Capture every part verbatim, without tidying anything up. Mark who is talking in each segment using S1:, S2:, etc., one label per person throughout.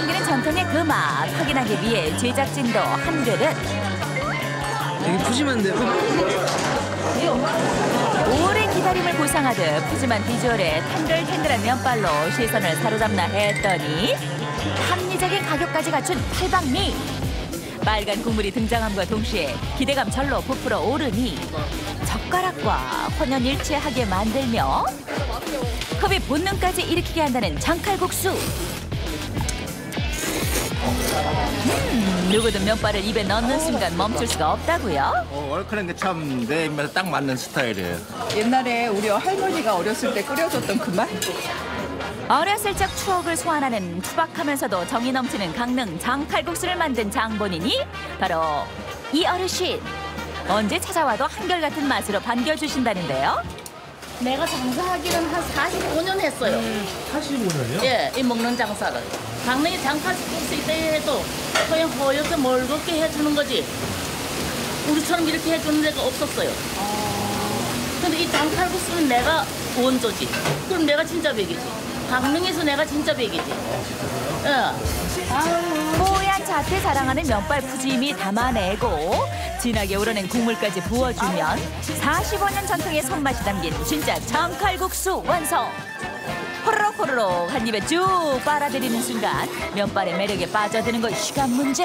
S1: 남기는 전통의 그 맛 확인하기 위해 제작진도 한결은
S2: 되게 푸짐한데요?
S1: 오랜 기다림을 보상하듯 푸짐한 비주얼에 탱글탱글한 면발로 시선을 사로잡나 했더니 합리적인 가격까지 갖춘 팔방미. 빨간 국물이 등장함과 동시에 기대감 절로 부풀어 오르니 젓가락과 혼연일체하게 만들며 컵의 본능까지 일으키게 한다는 장칼국수. 음, 누구든 면발을 입에 넣는 순간 멈출 수가 없다고요?
S3: 어, 얼큰한 게 참 내 입맛에 딱 맞는 스타일이에요.
S4: 옛날에 우리 할머니가 어렸을 때 끓여줬던 그 맛?
S1: 어렸을 적 추억을 소환하는 투박하면서도 정이 넘치는 강릉 장칼국수를 만든 장본인이 바로 이 어르신. 언제 찾아와도 한결같은 맛으로 반겨주신다는데요.
S5: 내가 장사하기는 한 사십오 년 했어요.
S2: 사십오 년이요?
S5: 예, 이 먹는 장사를. 강릉에 장칼국수 있대 해도 그냥 허옇게 멀겋게 해주는 거지. 우리처럼 이렇게 해주는 데가 없었어요. 근데 이 장칼국수는 내가 원조지. 그럼 내가 진짜 백이지. 강릉에서 내가 진짜 백이지. 예.
S1: 뽀얀 자태 자랑하는 면발 푸짐이 담아내고 진하게 우러낸 국물까지 부어주면 사십오 년 전통의 손맛이 담긴 진짜 장칼국수 완성! 호로록 호로록 한 입에 쭉 빨아들이는 순간 면발의 매력에 빠져드는 건 시간 문제.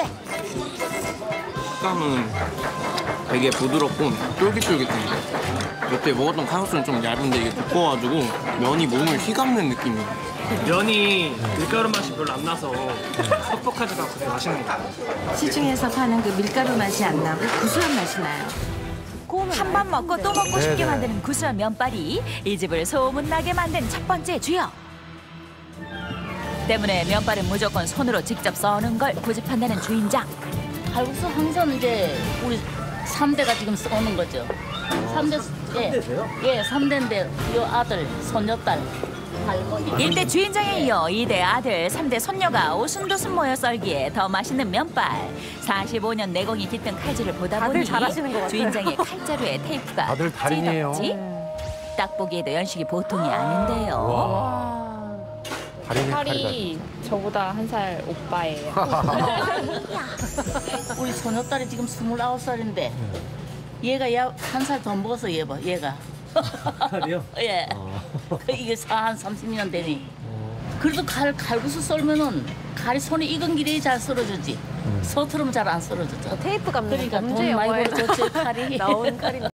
S2: 식감은 되게 부드럽고 쫄깃쫄깃한데 여태 먹었던 칼국수는 좀 얇은데 이게 두꺼워가지고 면이 몸을 휘감는 느낌이에요.
S6: 면이 밀가루 맛이 별로 안 나서 퍽퍽하지도 않고 되게 맛있는 것 같아요.
S7: 시중에서 파는 그 밀가루 맛이 안 나고 구수한 맛이 나요.
S1: 한 번 먹고 또 먹고 싶게 만드는 구수한 면발이 이 집을 소문나게 만든 첫 번째 주역. 때문에 면발은 무조건 손으로 직접 써는 걸 고집한다는 주인장.
S5: 칼국수 항상 이제 우리 삼 대가 지금 써오는 거죠. 삼 대, 예, 예, 삼 대인데 이 아들, 손녀딸, 할머니.
S1: 일 대 주인장에 이어 이 대 아들, 삼 대 손녀가 오순도순 모여 썰기에 더 맛있는 면발. 사십오 년 내공이 깃든 칼질을 보다 보니 주인장의 칼자루에 테이프가
S8: 다들 달인이에요.
S1: 찢어졌지? 딱 보기에도 연식이 보통이 아닌데요.
S8: 달인의 칼이다.
S9: 살이 저보다 한 살 오빠예요.
S5: 우리 손녀딸이 지금 스물아홉 살인데 얘가 한 살 더 먹어서 얘 봐, 얘가.
S6: 살이요?
S5: 예. 그 이게 한 삼십 년 되니. 그래도 칼, 칼국수 썰면은 칼이 손에 익은 길이 잘 썰어주지. 서투르면 잘 안 썰어주죠.
S9: 테이프 감는
S5: 그러니까 돈 많이 벌어줬지, 칼이.
S9: 나온 칼이.